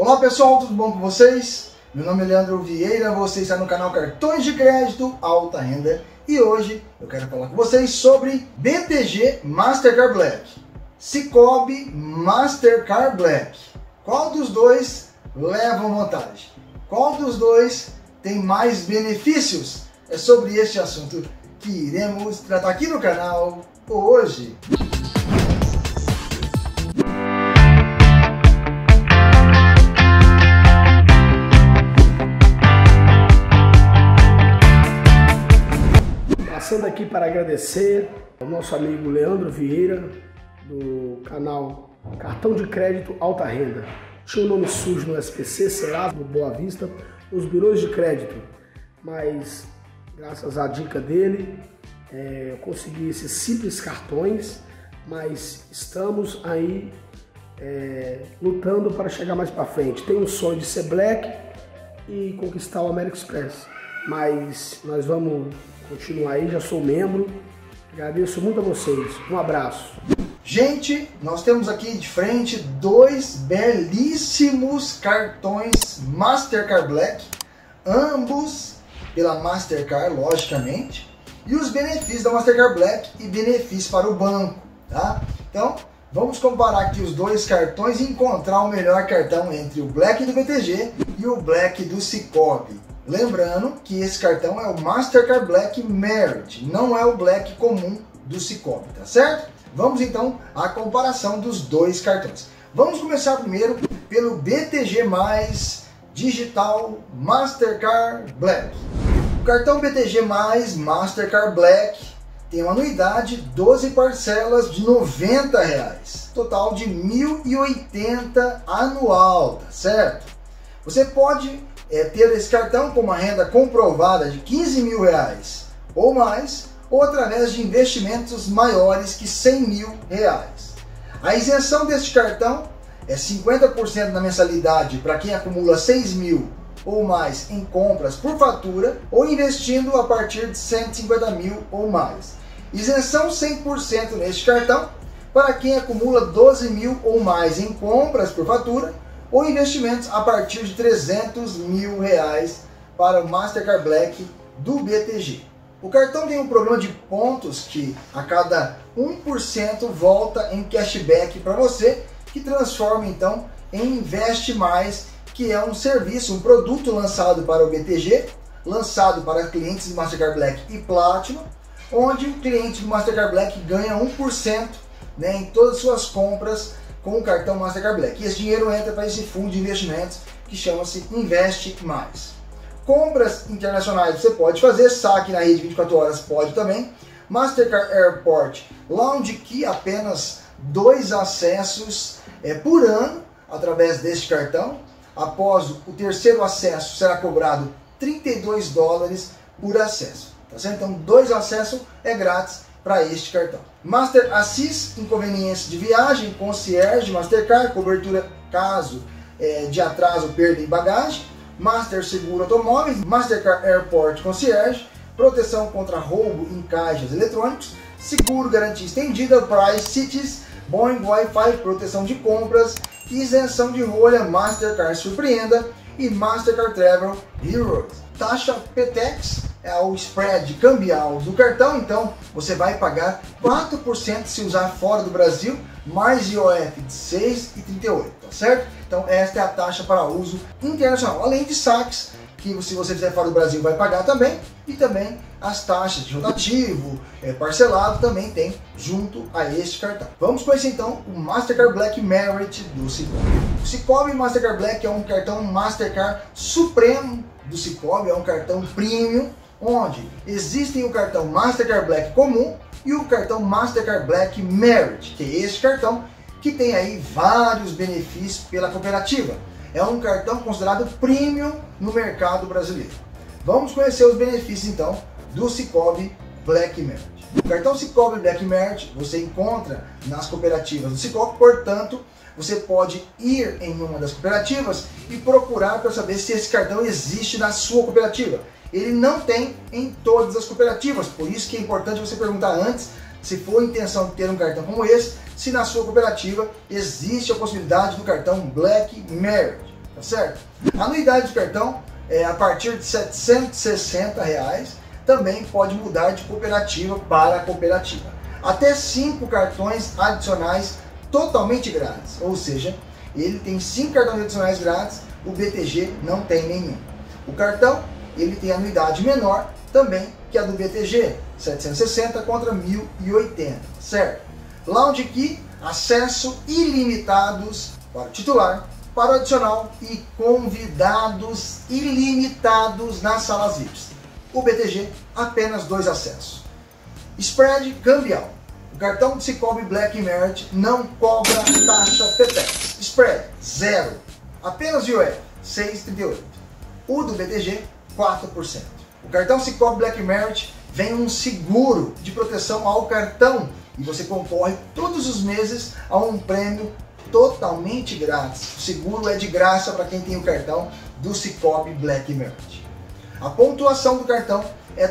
Olá pessoal, tudo bom com vocês? Meu nome é Leandro Vieira, você está no canal Cartões de Crédito Alta Renda e hoje eu quero falar com vocês sobre BTG Mastercard Black, Sicoob Mastercard Black. Qual dos dois leva vantagem? Qual dos dois tem mais benefícios? É sobre este assunto que iremos tratar aqui no canal hoje. Passando aqui para agradecer ao nosso amigo Leandro Vieira, do canal Cartão de Crédito Alta Renda. Tinha um nome sujo no SPC, Serasa, no Boa Vista, nos birôs de crédito, mas graças à dica dele, eu consegui esses simples cartões, mas estamos aí lutando para chegar mais para frente. Tenho um sonho de ser Black e conquistar o American Express, mas nós vamos continuar aí, já sou membro. Agradeço muito a vocês. Um abraço. Gente, nós temos aqui de frente dois belíssimos cartões Mastercard Black, ambos pela Mastercard, logicamente, e os benefícios da Mastercard Black e benefícios para o banco, tá? Então, vamos comparar aqui os dois cartões e encontrar o melhor cartão entre o Black do BTG e o Black do Sicoob. Lembrando que esse cartão é o Mastercard Black Merit, não é o Black comum do Sicoob, tá certo? Vamos então à comparação dos dois cartões. Vamos começar primeiro pelo BTG Digital Mastercard Black. O cartão BTG Mastercard Black tem uma anuidade 12 parcelas de R$90, total de R$1.080 anual, tá certo? Você pode ter esse cartão com uma renda comprovada de R$15 mil ou mais, ou através de investimentos maiores que R$100 mil. A isenção deste cartão é 50% na mensalidade para quem acumula 6 mil ou mais em compras por fatura ou investindo a partir de 150 mil ou mais. Isenção 100% neste cartão para quem acumula 12 mil ou mais em compras por fatura ou investimentos a partir de R$300 mil para o Mastercard Black do BTG. O cartão tem um programa de pontos que a cada 1% volta em cashback para você, que transforma então em Investe Mais, que é um serviço, um produto lançado para o BTG, lançado para clientes de Mastercard Black e Platinum, onde o cliente do Mastercard Black ganha 1%, né, em todas as suas compras com o cartão Mastercard Black. E esse dinheiro entra para esse fundo de investimentos que chama-se Investe Mais. Compras internacionais você pode fazer, saque na rede 24 horas pode também. Mastercard Airport Lounge Key, apenas 2 acessos por ano através deste cartão. Após o terceiro acesso será cobrado $32 por acesso. Tá certo? Então 2 acessos é grátis para este cartão. Master Assist, inconveniência de viagem, concierge Mastercard, cobertura caso de atraso, perda em bagagem. Master Seguro Automóveis, Mastercard Airport Concierge, proteção contra roubo em caixas eletrônicos, seguro garantia estendida, Price Cities, Boeing Wi-Fi, proteção de compras, isenção de rolha, Mastercard Surpreenda e Mastercard Travel Heroes. Taxa PTEX é o spread cambial do cartão, então você vai pagar 4% se usar fora do Brasil, mais IOF de 6,38, tá certo? Então esta é a taxa para uso internacional, além de saques, que se você fizer fora do Brasil vai pagar também, e também as taxas de rotativo, parcelado também tem junto a este cartão. Vamos conhecer então o Mastercard Black Merit do Sicoob. O Sicoob Mastercard Black é um cartão Mastercard supremo do Sicoob, é um cartão premium, onde existem o cartão Mastercard Black comum e o cartão Mastercard Black Merit, que é este cartão que tem aí vários benefícios pela cooperativa. É um cartão considerado premium no mercado brasileiro. Vamos conhecer os benefícios então do Sicoob Black Merit. O cartão Sicoob Black Merit você encontra nas cooperativas do Sicoob, portanto, você pode ir em uma das cooperativas e procurar para saber se esse cartão existe na sua cooperativa. Ele não tem em todas as cooperativas, por isso que é importante você perguntar antes, se for a intenção de ter um cartão como esse, se na sua cooperativa existe a possibilidade do cartão Black Merit. tá certo? A anuidade do cartão é a partir de R$ 760, também pode mudar de cooperativa para cooperativa. Até 5 cartões adicionais totalmente grátis, ou seja, ele tem 5 cartões adicionais grátis, o BTG não tem nenhum. O cartão, ele tem anuidade menor também que a do BTG, 760 contra 1080, certo? Lounge Key, acesso ilimitados para o titular, para o adicional e convidados ilimitados nas salas VIPs. O BTG, apenas 2 acessos. Spread cambial. O cartão do Cicobi Black Merit não cobra taxa PTEX. Spread, 0. Apenas IOF, 6,38. O do BTG, 4%. O cartão Cicobi Black Merit vem um seguro de proteção ao cartão e você concorre todos os meses a um prêmio totalmente grátis. O seguro é de graça para quem tem o cartão do Cicobi Black Merit. A pontuação do cartão é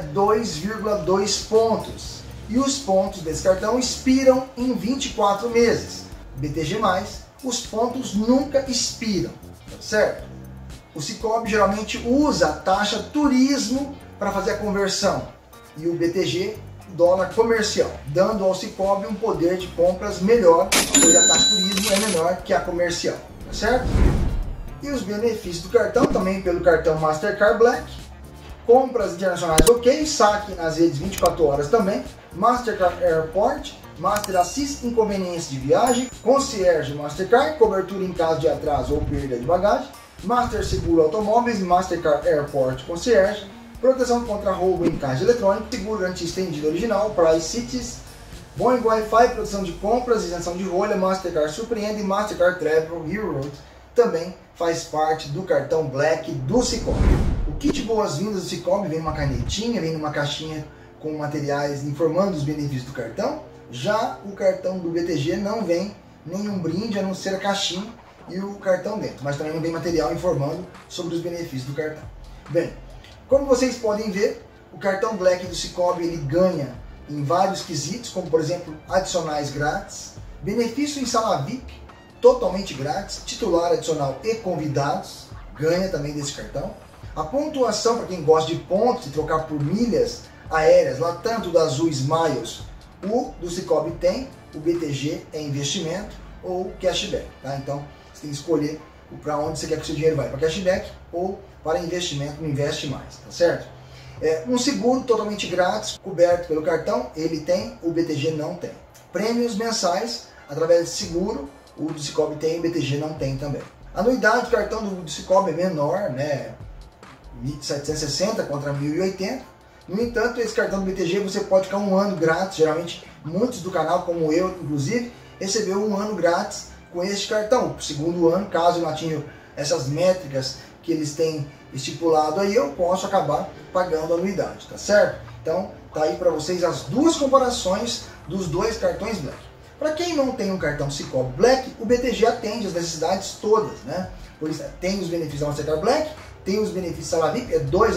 2,2 pontos e os pontos desse cartão expiram em 24 meses. BTG+, os pontos nunca expiram, tá certo? O Cicobi geralmente usa a taxa turismo para fazer a conversão e o BTG dólar comercial, dando ao Cicobi um poder de compras melhor, pois a taxa turismo é menor que a comercial, tá certo? E os benefícios do cartão também pelo cartão Mastercard Black, compras internacionais ok, saque nas redes 24 horas também, Mastercard Airport, Master Assist inconveniência de viagem, Concierge Mastercard, cobertura em caso de atraso ou perda de bagagem, Master Seguro Automóveis, Mastercard Airport Concierge, proteção contra roubo em caixa eletrônica, seguro garantia estendida original, Price Cities, Boeing Wi-Fi, proteção de compras, isenção de rolha, Mastercard Surpreende e Mastercard Travel Hero também faz parte do cartão Black do Cicobi. O kit boas-vindas do Cicobi vem numa canetinha, vem numa caixinha com materiais informando os benefícios do cartão. Já o cartão do BTG não vem nenhum brinde, a não ser a caixinha e o cartão dentro, mas também não vem material informando sobre os benefícios do cartão. Bem, como vocês podem ver, o cartão Black do Cicobi ele ganha em vários quesitos, como por exemplo, adicionais grátis, benefício em sala VIP, totalmente grátis, titular adicional e convidados, ganha também desse cartão. A pontuação para quem gosta de pontos e trocar por milhas aéreas, lá tanto da Azul Smiles, o do Cicobi tem, o BTG é investimento ou cashback, tá? Então você tem que escolher para onde você quer que o seu dinheiro vai, para cashback ou para investimento no Investe Mais, tá certo? Um seguro totalmente grátis, coberto pelo cartão, ele tem, o BTG não tem. Prêmios mensais, através de seguro, o do Cicobi tem, o BTG não tem também. A anuidade do cartão do Cicobi é menor, né? 760 contra 1080. No entanto, esse cartão do BTG você pode ficar um ano grátis. Geralmente, muitos do canal, como eu, inclusive, recebeu um ano grátis com este cartão. O segundo ano, caso eu não atinja essas métricas que eles têm estipulado aí, eu posso acabar pagando a anuidade, tá certo? Então, tá aí para vocês as duas comparações dos dois cartões Black. Para quem não tem um cartão Cicobi Black, o BTG atende as necessidades todas, né? Pois tem os benefícios da Mastercard Black, tem os benefícios da Sala VIP, é 2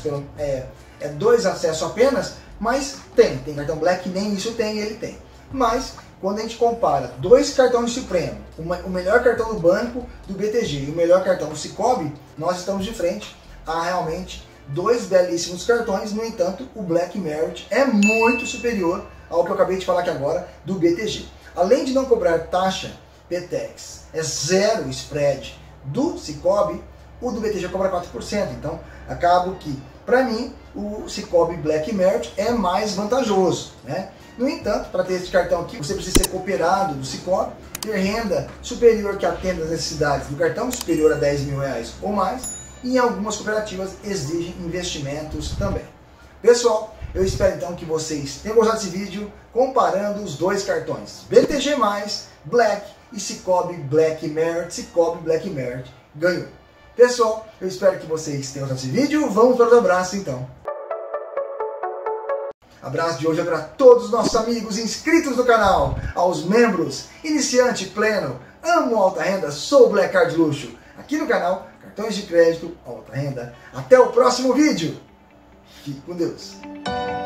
acessos apenas, mas tem cartão Black, nem isso tem, ele tem. Mas, quando a gente compara dois cartões Supremo, o melhor cartão do banco do BTG e o melhor cartão do Cicobi, nós estamos de frente a realmente dois belíssimos cartões. No entanto, o Black Merit é muito superior ao que eu acabei de falar aqui agora do BTG. Além de não cobrar taxa PTEX, é 0 spread do Cicobi, o do BTG cobra 4%. Então, acabo que, para mim, o Cicobi Black Merit é mais vantajoso, né? No entanto, para ter esse cartão aqui, você precisa ser cooperado do Cicobi, ter renda superior que atenda às necessidades do cartão, superior a R$10 mil ou mais, e em algumas cooperativas exigem investimentos também. Pessoal, eu espero então que vocês tenham gostado desse vídeo comparando os dois cartões BTG+, Black e Cicobi Black Merit. Cicobi Black Merit ganhou. Pessoal, eu espero que vocês tenham gostado desse vídeo. Vamos para os abraços então. Abraço de hoje é para todos os nossos amigos inscritos no canal, aos membros, iniciante pleno, amo alta renda, sou Black Card Luxo. Aqui no canal, cartões de crédito, alta renda. Até o próximo vídeo. Fique com Deus.